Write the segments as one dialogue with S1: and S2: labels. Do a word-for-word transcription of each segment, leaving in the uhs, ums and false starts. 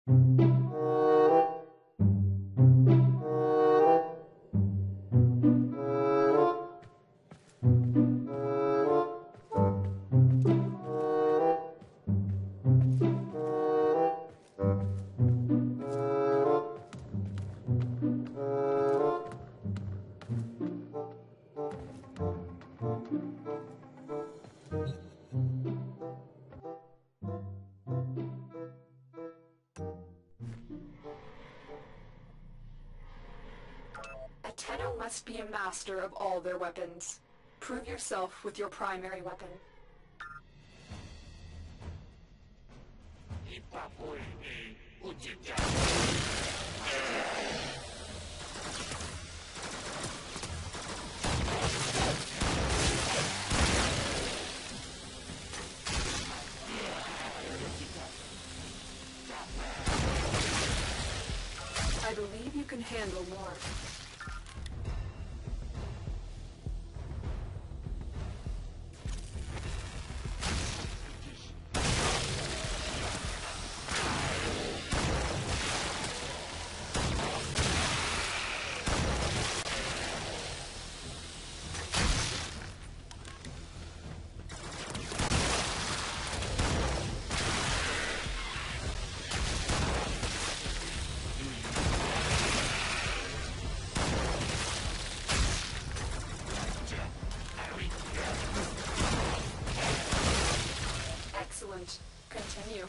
S1: Tenno must be a master of all their weapons. Prove yourself with your primary weapon. I believe you can handle more. Continue.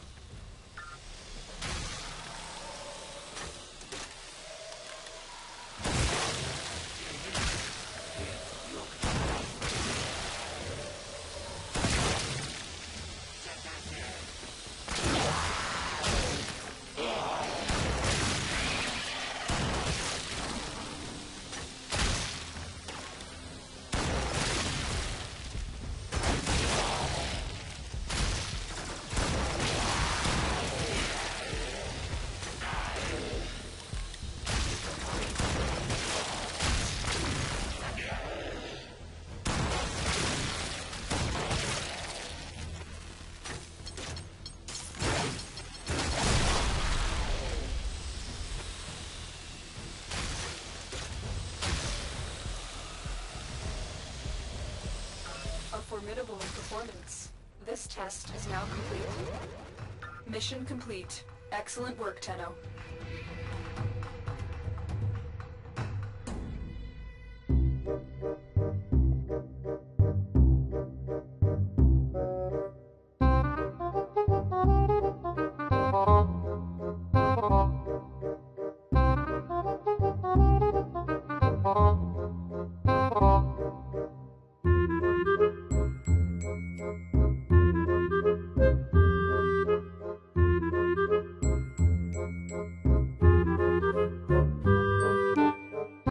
S1: Formidable performance. This test is now complete. Mission complete. Excellent work, Tenno.